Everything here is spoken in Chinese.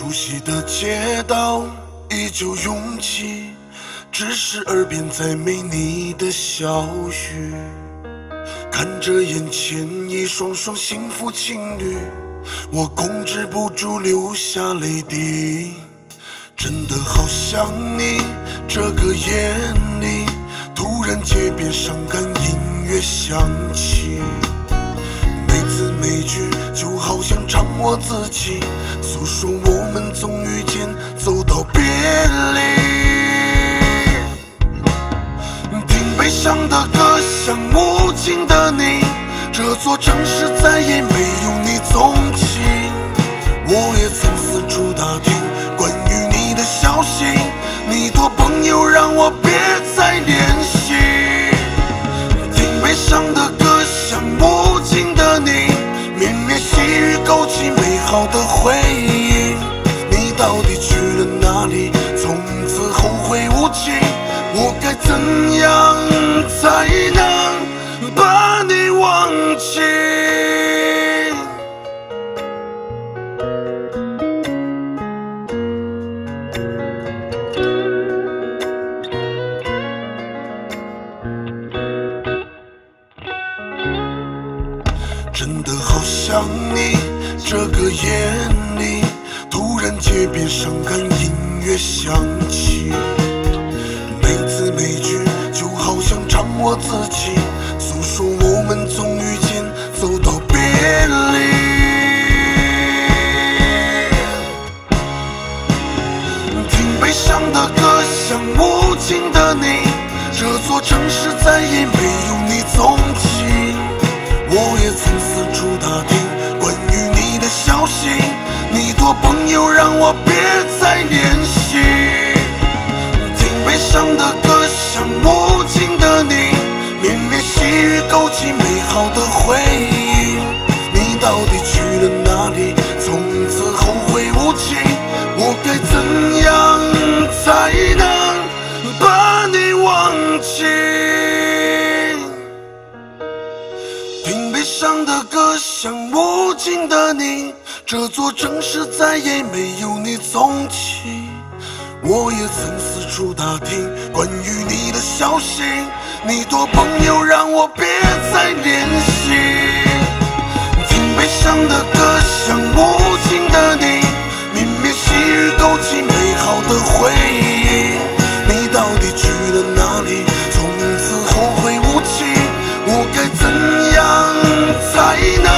熟悉的街道依旧拥挤，只是耳边再没你的消息。看着眼前一双双幸福情侣，我控制不住流下泪滴。真的好想你，这个夜里突然街边伤感音乐响起，每字每句就好像唱我自己，诉说我们总遇见，走到别离。听悲伤的歌，像无尽的你，这座城市再也没有你踪迹。我也曾四处打听关于你的消息，你多朋友让我别再联系。听悲伤的歌，像无尽的你，绵绵细雨勾起美好的回忆。你到底去了哪里？从此后会无期。我该怎样才能把你忘记？真的好想你，这个夜里突然街边伤感音乐响起，每字每句就好像唱我自己，诉说我们总遇见，走到别离。听悲伤的歌，像无尽的你，这座城市再也没有你踪迹。我也曾四处打听关于你的消息，你多朋友让我别再联系。听悲伤的歌，像无尽的你，绵绵细雨勾起美好的回忆。你到底去了哪里？从此后会无期。我该怎样才能把你忘记？听悲伤的歌，像无尽的你，这座城市再也没有你踪迹。我也曾四处打听关于你的消息，你多朋友让我别再联系。听悲伤的歌，像无尽的你，绵绵细雨勾起美好的回忆。你到底去了哪里？从此后会无期。我该怎样才能